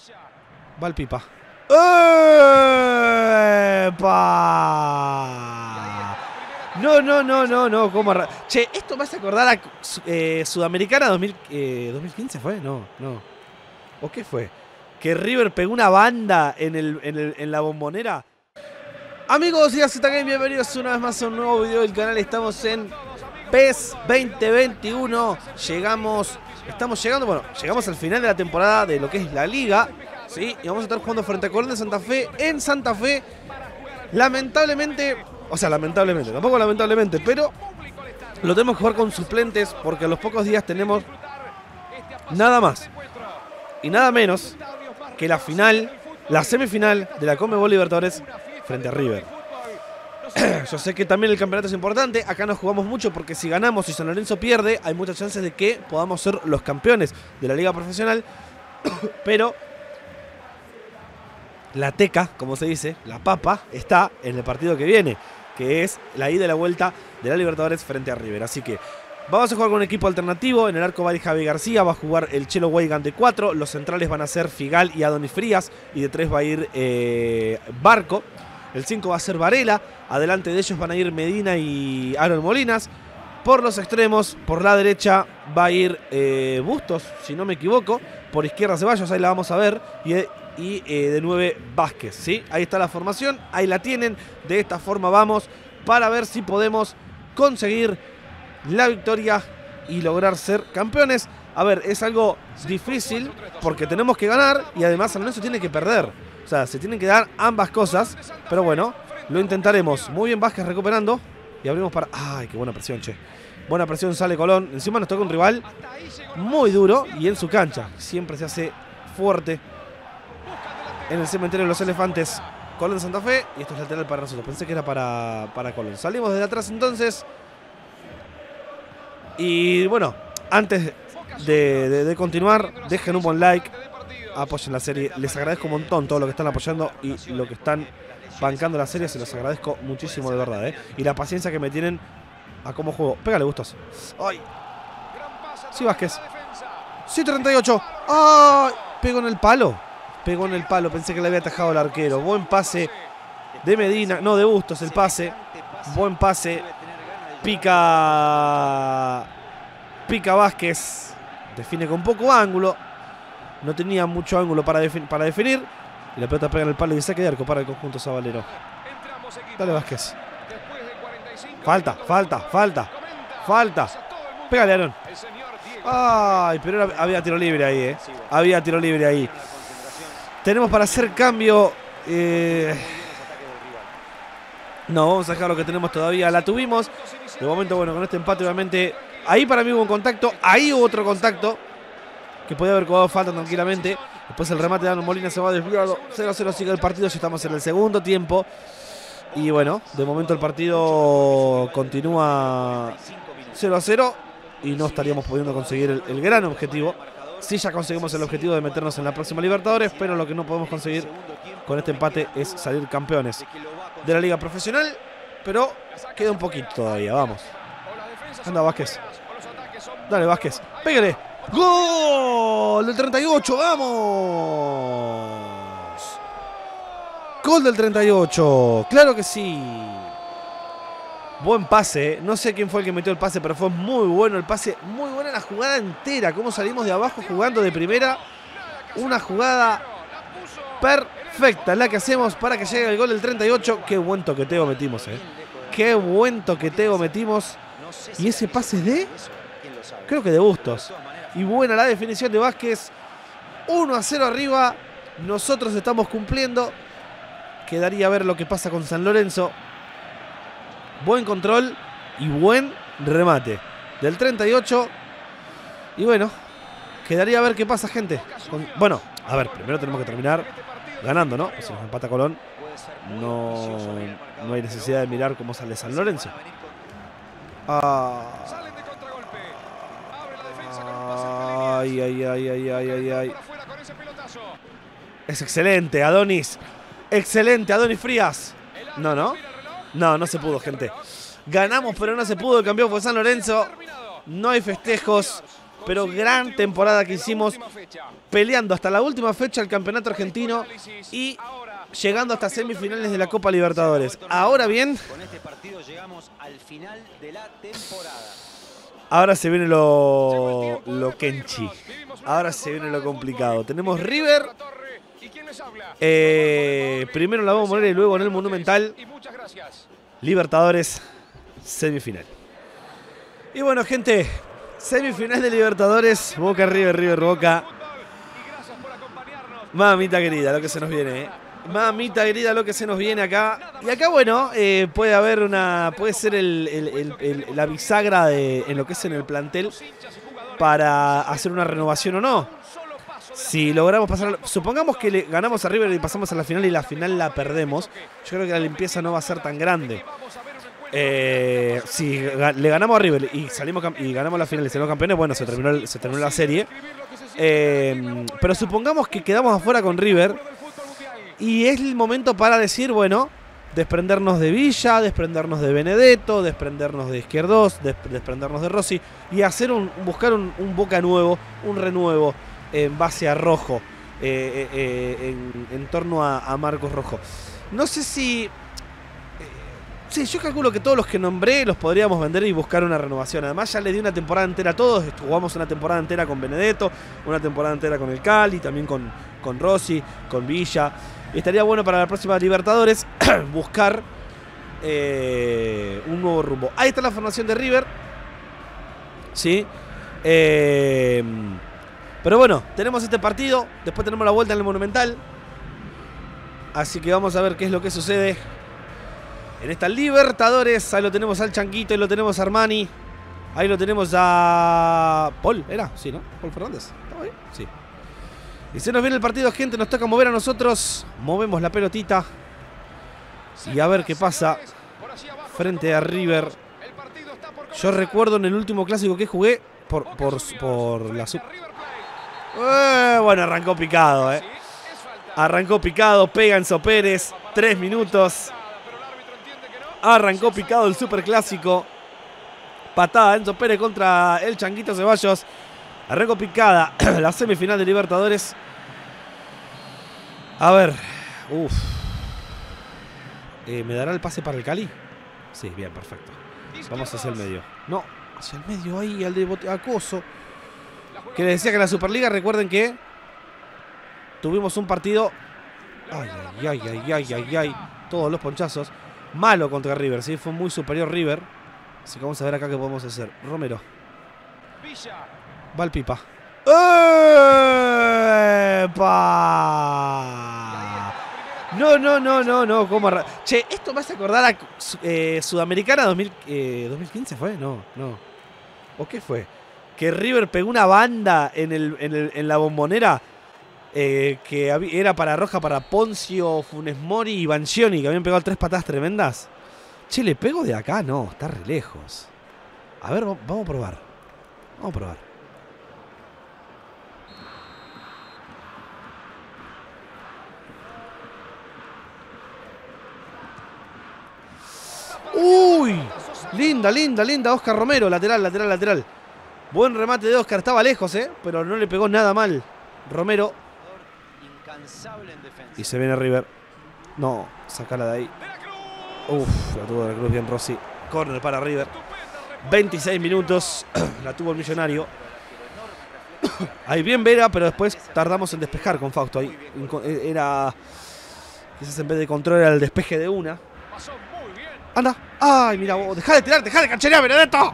Va el Pipa. ¡Epa! No. ¿Cómo che, esto me hace acordar a Sudamericana 2015, ¿fue? No. ¿O qué fue? Que River pegó una banda en la Bombonera. Amigos y AZ Game, bienvenidos una vez más a un nuevo video del canal. Estamos en PES 2021. Llegamos al final de la temporada de lo que es la liga, ¿sí? Y vamos a estar jugando frente a Colón de Santa Fe en Santa Fe. Lamentablemente, tampoco lamentablemente, pero lo tenemos que jugar con suplentes porque a los pocos días tenemos nada más y nada menos que la semifinal de la Conmebol Libertadores frente a River. Yo sé que también el campeonato es importante. Acá nos jugamos mucho porque si ganamos y San Lorenzo pierde, hay muchas chances de que podamos ser los campeones de la liga profesional. Pero la teca, como se dice, la papa, está en el partido que viene, que es la ida y la vuelta de la Libertadores frente a River. Así que vamos a jugar con un equipo alternativo. En el arco va a ir Javi García, va a jugar el Chelo Weigand de 4. Los centrales van a ser Figal y Adonis Frías. Y de 3 va a ir Barco. El 5 va a ser Varela. Adelante de ellos van a ir Medina y Aaron Molinas. Por los extremos, por la derecha va a ir Bustos, si no me equivoco. Por izquierda Ceballos, ahí la vamos a ver. Y de 9 Vázquez, ¿sí? Ahí está la formación, ahí la tienen. De esta forma vamos para ver si podemos conseguir la victoria y lograr ser campeones. A ver, es algo difícil porque tenemos que ganar y además San Lorenzo tiene que perder. O sea, se tienen que dar ambas cosas. Pero bueno, lo intentaremos. Muy bien Vázquez recuperando. Y abrimos para... ¡Ay, qué buena presión, che! Buena presión, sale Colón. Encima nos toca un rival muy duro y en su cancha. Siempre se hace fuerte en el cementerio de los elefantes. Colón de Santa Fe. Y esto es lateral para nosotros. Pensé que era para Colón. Salimos desde atrás entonces. Y bueno, antes de continuar, dejen un buen like. Apoyen la serie, les agradezco un montón todo lo que están apoyando y lo que están bancando la serie, se los agradezco muchísimo de verdad, y la paciencia que me tienen a cómo juego. Pégale, Bustos. ¡Ay! Sí, Vázquez. Sí, 38. ¡Ay! Pegó en el palo. Pensé que le había atajado el arquero. Buen pase de Medina, no, de Bustos el pase. Buen pase. Pica Vázquez. Define con poco ángulo. No tenía mucho ángulo para definir. Y la pelota pega en el palo y saque de arco para el conjunto sabalero. Dale, Vázquez. Falta. Pégale, Aaron. Ay, pero había tiro libre ahí, Había tiro libre ahí. Tenemos para hacer cambio. No, vamos a dejar lo que tenemos todavía. La tuvimos. De momento, bueno, con este empate, obviamente. Ahí para mí hubo un contacto. Ahí hubo otro contacto que podía haber cobrado falta tranquilamente. Después el remate de Aaron Molina se va desviado. 0-0 sigue el partido. Ya estamos en el segundo tiempo. Y bueno, de momento el partido continúa 0-0. Y no estaríamos pudiendo conseguir el gran objetivo. Sí, ya conseguimos el objetivo de meternos en la próxima Libertadores. Pero lo que no podemos conseguir con este empate es salir campeones de la liga profesional. Pero queda un poquito todavía. Vamos. Anda, Vázquez. Dale, Vázquez. Pégale. ¡Gol del 38! ¡Vamos! Gol del 38. Claro que sí. Buen pase. No sé quién fue el que metió el pase, pero fue muy bueno el pase. Muy buena la jugada entera. Cómo salimos de abajo jugando de primera. Una jugada perfecta la que hacemos para que llegue el gol del 38. Qué buen toqueteo metimos, Qué buen toqueteo metimos. Y ese pase de... creo que de Bustos. Y buena la definición de Vázquez. 1-0 arriba. Nosotros estamos cumpliendo. Quedaría ver lo que pasa con San Lorenzo. Buen control y buen remate del 38. Y bueno, quedaría ver qué pasa, gente. Bueno, a ver, primero tenemos que terminar ganando, ¿no? Si nos empata Colón, no hay necesidad de mirar cómo sale San Lorenzo. Ay. Es excelente, Adonis. Excelente, Adonis Frías. No se pudo, gente. Ganamos, pero no se pudo. El campeón fue San Lorenzo. No hay festejos. pero gran temporada que hicimos, peleando hasta la última fecha el campeonato argentino y llegando hasta semifinales de la Copa Libertadores. Ahora bien, con este partido llegamos al final de la temporada. Ahora se viene lo Kenchi. Ahora se viene lo complicado. Tenemos River. Primero en la Bombonera y luego en el Monumental. Libertadores, semifinal. Y bueno, gente, semifinal de Libertadores. Boca, River, River, Boca. Mamita querida, lo que se nos viene, ¿eh? Mamita querida, lo que se nos viene acá. Y acá, bueno, puede haber una. Puede ser la bisagra en lo que es en el plantel para hacer una renovación o no. Si logramos pasar. Supongamos que le ganamos a River y pasamos a la final y la final la perdemos. Yo creo que la limpieza no va a ser tan grande. Si le ganamos a River y ganamos la final y salimos campeones, bueno, se terminó la serie. Pero supongamos que quedamos afuera con River. Y es el momento para decir, bueno, desprendernos de Villa, desprendernos de Benedetto, desprendernos de Izquierdos, desprendernos de Rossi y hacer buscar un Boca nuevo, un renuevo en base a Rojo, en torno a Marcos Rojo. No sé si... sí, yo calculo que todos los que nombré los podríamos vender y buscar una renovación. Además ya le di una temporada entera a todos. Jugamos una temporada entera con Benedetto, una temporada entera con el Cali, también con Rossi, con Villa. Estaría bueno para la próxima Libertadores buscar un nuevo rumbo. Ahí está la formación de River. Sí. Pero bueno, tenemos este partido. Después tenemos la vuelta en el Monumental. Así que vamos a ver qué es lo que sucede en esta Libertadores. Ahí lo tenemos al Changuito, ahí lo tenemos a Armani. Ahí lo tenemos a Paul, ¿era? Sí, ¿no? Paul Fernández. ¿Estaba ahí? Sí. Y se nos viene el partido, gente. Nos toca mover a nosotros. Movemos la pelotita. Y a ver qué pasa frente a River. Yo recuerdo en el último clásico que jugué por la sub. Bueno, arrancó picado, Arrancó picado, pega Enzo Pérez. 3 minutos. Arrancó picado el superclásico. Patada Enzo Pérez contra el Changuito Ceballos. Arrancó picada la semifinal de Libertadores. A ver. ¿Me dará el pase para el Cali? Sí, bien, perfecto. Vamos hacia el medio. No, hacia el medio ahí, al de Acoso. Que les decía que en la Superliga, recuerden que tuvimos un partido. Ay. Todos los ponchazos. Malo contra River, ¿sí? Fue muy superior River. Así que vamos a ver acá qué podemos hacer. Romero. Va el Pipa. ¡Epa! No. ¿Cómo che, esto me hace acordar a Sudamericana 2015, ¿fue? No. ¿O qué fue? Que River pegó una banda en la Bombonera que era para Roja, para Poncio, Funes Mori y Banchioni, que habían pegado 3 patadas tremendas. Che, ¿le pego de acá? No, está re lejos. A ver, vamos a probar. ¡Uy! Linda. Oscar Romero, lateral. Buen remate de Oscar. Estaba lejos, pero no le pegó nada mal. Romero. Y se viene River. No, sacala de ahí. La tuvo de la Cruz bien Rossi. Corner para River. 26 minutos. La tuvo el Millonario. Ahí bien Vera, pero después tardamos en despejar con Fausto. Ahí era... quizás en vez de control era el despeje de una. Anda. Ay, mira vos. Dejá de tirar, dejá de cancherear, Benedetto.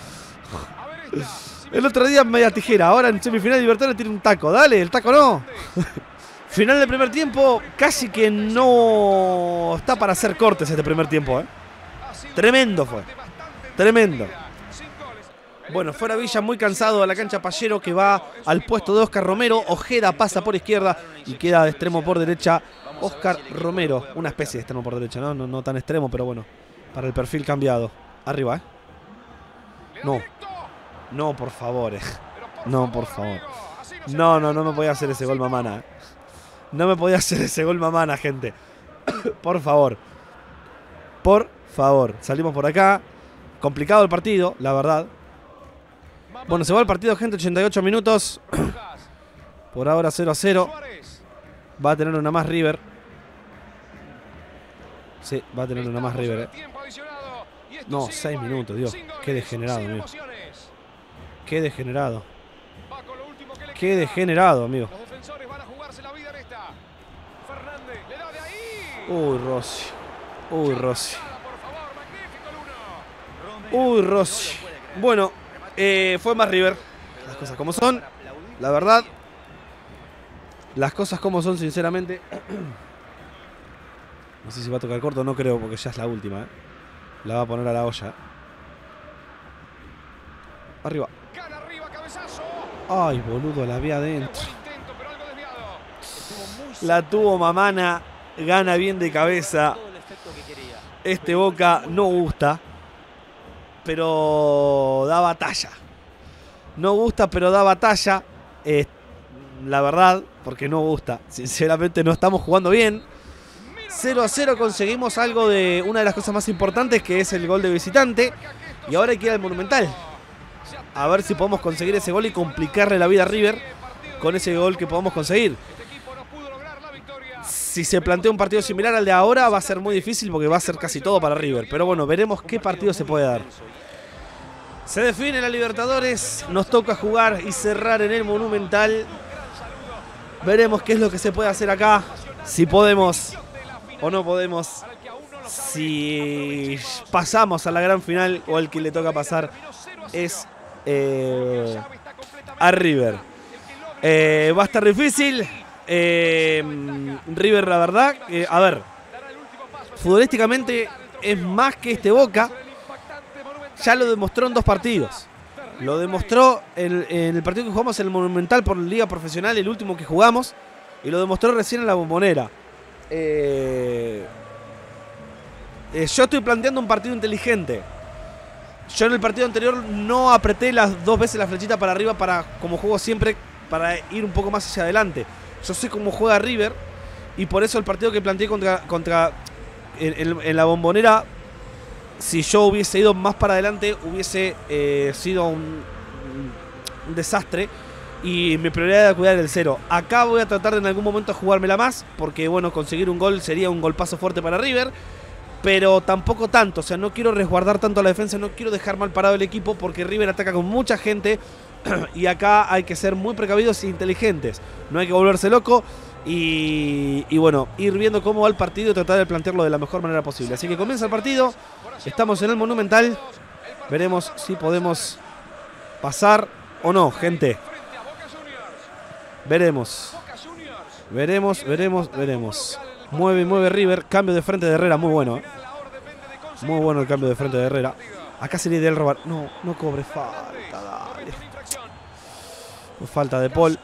El otro día media tijera. Ahora en semifinal de Libertadores tiene un taco. Dale, el taco no. Final del primer tiempo. Casi que no está para hacer cortes este primer tiempo, Tremendo fue. Tremendo. Bueno, fuera Villa muy cansado a la cancha Pallero, que va al puesto de Oscar Romero. Ojeda pasa por izquierda y queda de extremo por derecha Oscar Romero. Una especie de extremo por derecha, no tan extremo, pero bueno, para el perfil cambiado. Arriba, No, por favor, No, por favor. No me podía hacer ese gol Mamana. No me podía hacer ese gol Mamana, gente. Por favor. Salimos por acá. Complicado el partido, la verdad. Bueno, se va el partido, gente, 88 minutos. Por ahora 0-0. Va a tener una más River. Sí, va a tener una más River, No, 6 minutos, Dios. Qué degenerado, amigo. Qué degenerado. Qué degenerado, amigo. Uy, Rossi. Uy, Rossi. Uy, Rossi. Bueno, fue más River. Las cosas como son. La verdad. Las cosas como son, sinceramente. No sé si va a tocar corto, no creo, porque ya es la última. La va a poner a la olla. Arriba. Ay, boludo, la vi adentro. La tuvo Mamana. Gana bien de cabeza. Este Boca no gusta, pero da batalla. No gusta, pero da batalla. La verdad, porque no gusta. Sinceramente no estamos jugando bien. 0-0 conseguimos algo de una de las cosas más importantes, que es el gol de visitante. Y ahora hay que ir al Monumental. A ver si podemos conseguir ese gol y complicarle la vida a River con ese gol que podamos conseguir. Si se plantea un partido similar al de ahora, va a ser muy difícil porque va a ser casi todo para River. Pero bueno, veremos qué partido se puede dar. Se define la Libertadores. Nos toca jugar y cerrar en el Monumental. Veremos qué es lo que se puede hacer acá. Si podemos o no podemos. Si pasamos a la gran final o el que le toca pasar es a River. Va a estar difícil. River, la verdad, a ver, futbolísticamente es más que este Boca. Ya lo demostró en 2 partidos. Lo demostró en el partido que jugamos en el Monumental por la Liga Profesional, el último que jugamos. Y lo demostró recién en la Bombonera. Yo estoy planteando un partido inteligente. Yo en el partido anterior no apreté las 2 veces la flechita para arriba, para, como juego siempre, para ir un poco más hacia adelante. Yo sé cómo juega River y por eso el partido que planteé en la Bombonera, si yo hubiese ido más para adelante, hubiese sido un desastre. Y mi prioridad era cuidar el 0. Acá voy a tratar de en algún momento jugármela más, porque bueno, conseguir un gol sería un golpazo fuerte para River. Pero tampoco tanto, o sea, no quiero resguardar tanto a la defensa, no quiero dejar mal parado el equipo, porque River ataca con mucha gente. Y acá hay que ser muy precavidos e inteligentes. No hay que volverse loco. Y bueno, ir viendo cómo va el partido y tratar de plantearlo de la mejor manera posible. Así que comienza el partido. Estamos en el Monumental. Veremos si podemos pasar o no, gente. Veremos. Veremos. Mueve River. Cambio de frente de Herrera, muy bueno. Muy bueno el cambio de frente de Herrera. Acá sería ideal robar. No cobre falta, dale. Falta de Paul.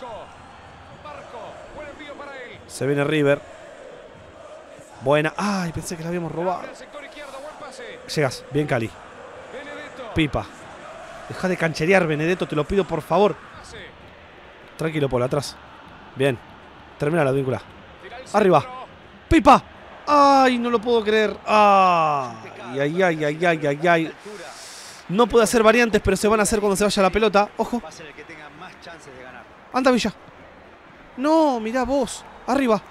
Se viene River. Buena. Ay, pensé que la habíamos robado. Llegas. Bien, Cali. Pipa. Deja de cancherear, Benedetto, te lo pido por favor. Tranquilo, Paul, atrás. Bien. Termina la víncula. Arriba. Pipa. Ay, no lo puedo creer. Ay. No puede hacer variantes, pero se van a hacer cuando se vaya la pelota. Ojo. Anda, Villa. No, mirá vos. Arriba.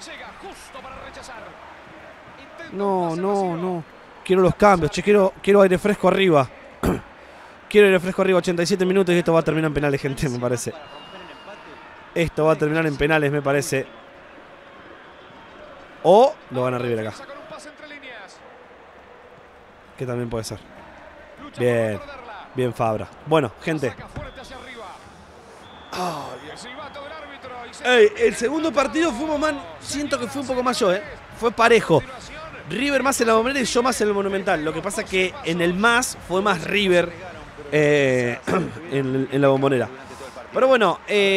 No. Quiero los cambios. Che, quiero aire fresco arriba. Quiero aire fresco arriba. 87 minutos y esto va a terminar en penales, gente, me parece. Esto va a terminar en penales, me parece. O lo gana River acá. Que también puede ser. Bien Fabra. Bueno, gente. El segundo partido fuimos más. Siento que fue un poco más yo, Fue parejo. River más en la Bombonera y yo más en el Monumental. Lo que pasa que en el más fue más River en la Bombonera. Pero bueno,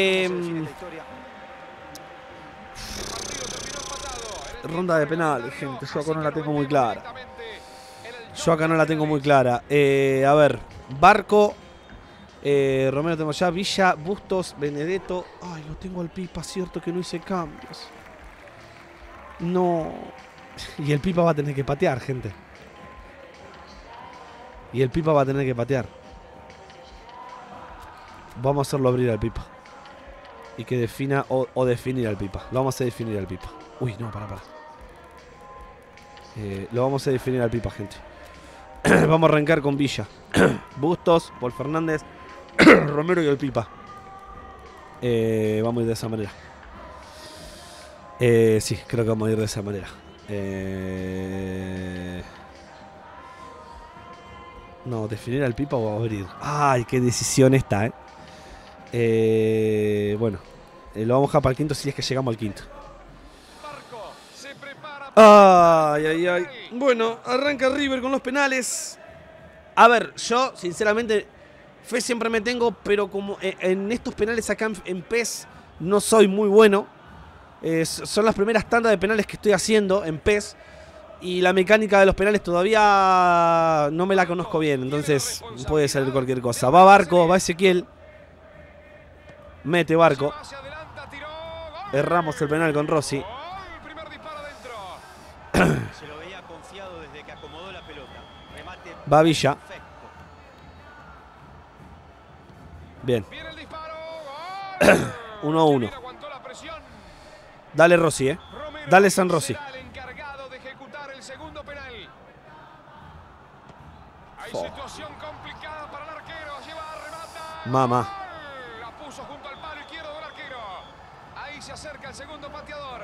ronda de penales, gente. Yo acá no la tengo muy clara. A ver, Barco, Romero tengo ya, Villa, Bustos, Benedetto. Ay, lo tengo al Pipa, cierto que no hice cambios. No. Y el Pipa va a tener que patear, gente. Vamos a hacerlo abrir al Pipa. Y que defina o definir al Pipa. Lo vamos a definir al Pipa. Uy, no, para. Lo vamos a definir al Pipa, gente. Vamos a arrancar con Villa. Bustos, Paul Fernández, Romero y el Pipa. Vamos a ir de esa manera. Sí, creo que vamos a ir de esa manera. No, definir al Pipa o abrir. Ay, qué decisión esta, bueno, lo vamos a dejar para el quinto si es que llegamos al quinto. Ay. Bueno, arranca River con los penales. A ver, yo sinceramente fe siempre me tengo, pero como en estos penales acá en PES no soy muy bueno. Son las primeras tandas de penales que estoy haciendo en PES. Y la mecánica de los penales todavía no me la conozco bien. Entonces puede salir cualquier cosa. Va Barco, va Ezequiel. Mete Barco. Erramos el penal con Rossi. Se lo veía confiado desde que acomodó la pelota. Remate va Villa. perfecto. Bien. 1-1. Dale Rossi, Dale San Rossi. Mamá. La puso junto al palo izquierdo del arquero. Ahí se acerca el segundo pateador.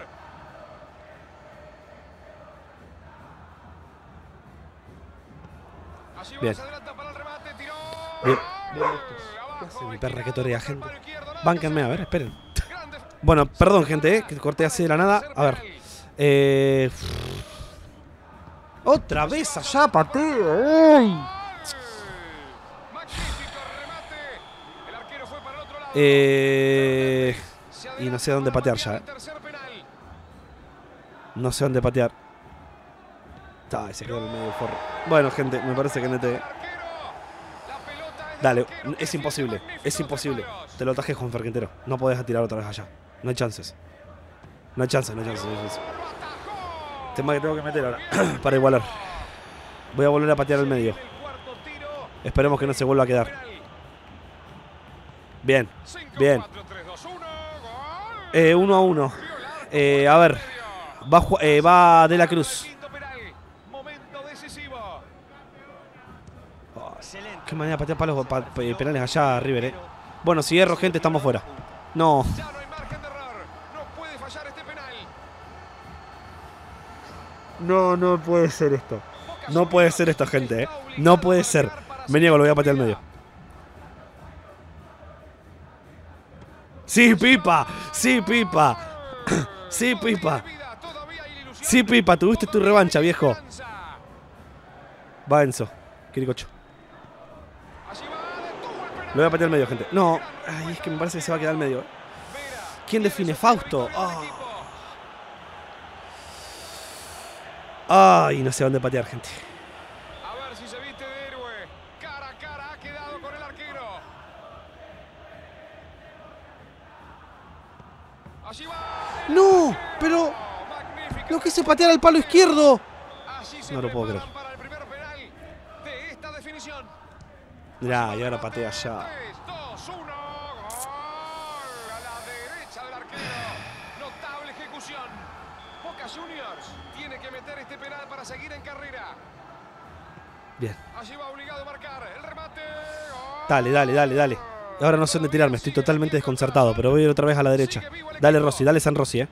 Bien. Bien. ¿Qué hace mi perra que torea, gente? Bánquenme, a ver, esperen. Bueno, perdón, gente, que corté así de la nada. A ver. Otra vez allá, pateo. Y no sé dónde patear ya. No sé dónde patear. Ay, se quedó en el medio del forro. Bueno, gente, me parece que NT. Dale, es imposible. Es imposible. Te lo tajé, Juan Ferquentero. No podés tirar otra vez allá. No hay chances. No hay chances. Tema que tengo que meter ahora para igualar. Voy a volver a patear al medio. Esperemos que no se vuelva a quedar. Bien. 1-1. A ver. Va De la Cruz. Qué manera de patear palos penales allá, River, Bueno, si erro, gente, estamos fuera. No. No puede ser esto. No puede ser esto, gente, No puede ser. Me niego, lo voy a patear al medio. ¡Sí, Pipa! ¡Sí, Pipa! ¡Sí, Pipa! ¡Sí, Pipa! Tuviste tu revancha, viejo. Va Enzo. Quiricocho. Lo voy a patear al medio, gente. No. Ay, es que me parece que se va a quedar al medio. ¿Quién define? Fausto. Ay, no sé dónde patear, gente. A ver si se viste de héroe. Cara a cara ha quedado con el arquero. Allí va. No, pero lo que se patear al palo izquierdo. No lo puedo creer. Para el primer penal de esta definición. Mirá, y ahora patea allá. 2-1. Gol a la derecha del arquero. Notable ejecución. Boca Juniors tiene que meter este penal para seguir en carrera. Bien. Allí va obligado a marcar el remate. Dale. Ahora no sé dónde tirarme, estoy totalmente desconcertado, pero voy a ir otra vez a la derecha. Dale Rossi, dale San Rossi,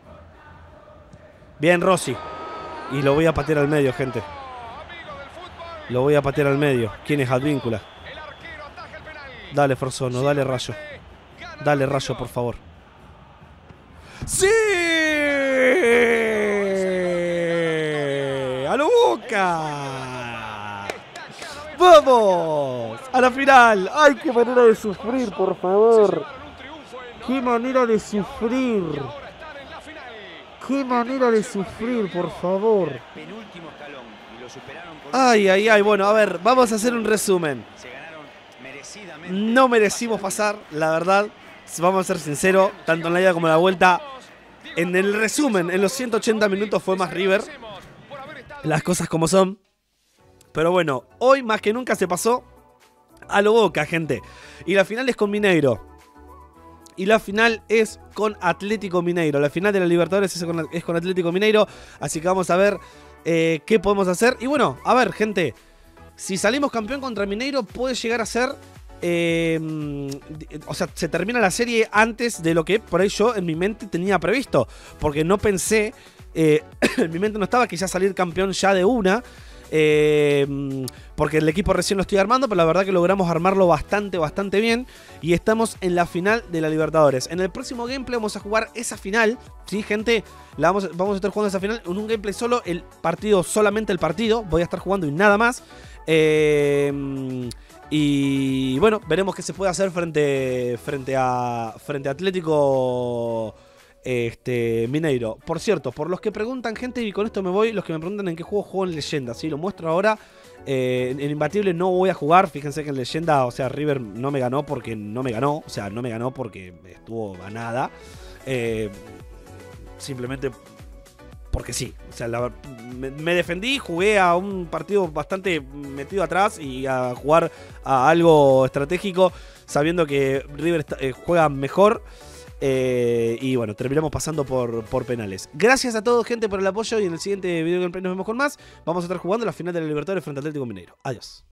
Bien, Rossi. Y lo voy a patear al medio, gente. Lo voy a patear al medio. ¿Quién es Advíncula? Dale, Forzono, dale Rayo. Dale, Rayo, por favor. ¡Sí! ¡A la Boca! ¡Vamos! ¡A la final! ¡Ay, qué manera de sufrir, por favor! ¡Qué manera de sufrir! ¡Qué manera de sufrir, por favor! Penúltimo escalón y lo superaron por Ay. Bueno, a ver, vamos a hacer un resumen. Se ganaron merecidamente. No merecimos pasar, la verdad. Vamos a ser sinceros, tanto en la ida como en la vuelta. En el resumen, en los 180 minutos fue más River. Las cosas como son. Pero bueno, hoy más que nunca se pasó. A lo Boca, gente. Y la final es con Mineiro. Y la final es con Atlético Mineiro. La final de la Libertadores es con Atlético Mineiro. Así que vamos a ver qué podemos hacer. Y bueno, a ver, gente. Si salimos campeón contra Mineiro, puede llegar a ser... o sea, se termina la serie antes de lo que por ahí yo en mi mente tenía previsto. Porque no pensé... en mi mente no estaba quizás salir campeón ya de una. Porque el equipo recién lo estoy armando, pero la verdad que logramos armarlo bastante bien. Y estamos en la final de la Libertadores. En el próximo gameplay vamos a jugar esa final. Sí, gente, vamos a estar jugando esa final en un gameplay solo. El partido, solamente el partido. Voy a estar jugando y nada más. Y bueno, veremos qué se puede hacer frente a Atlético Mineiro. Por cierto, por los que preguntan, gente, y con esto me voy, los que me preguntan en qué juego en Leyenda, ¿sí? Lo muestro ahora. En Imbatible no voy a jugar. Fíjense que en Leyenda, o sea, River no me ganó porque no me ganó. O sea, no me ganó porque estuvo a nada. Simplemente porque sí. O sea, me defendí, jugué a un partido bastante metido atrás y a jugar a algo estratégico, sabiendo que River juega mejor. Y bueno, terminamos pasando por penales. Gracias a todos, gente, por el apoyo. Y en el siguiente video gameplay nos vemos con más. Vamos a estar jugando la final de la Libertadores frente al Atlético Mineiro. Adiós.